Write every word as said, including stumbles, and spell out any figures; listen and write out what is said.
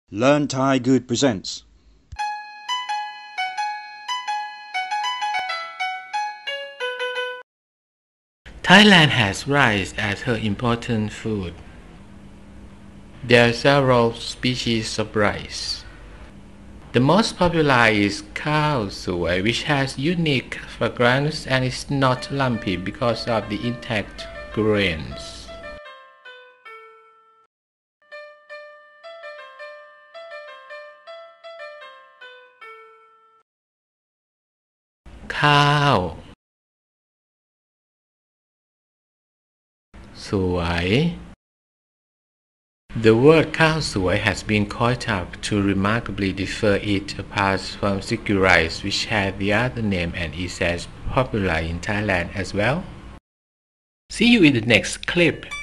Learn Thai Good presents Thailand has rice as her important food. There are several species of rice. The most popular is kâao-suăi, which has unique fragrance and is not lumpy because of the intact grains. ข้าวสวย The word ข้าวสวย has been coined up to remarkably differ it apart from sticky rice, which has the other name and is as popular in Thailand as well. See you in the next clip.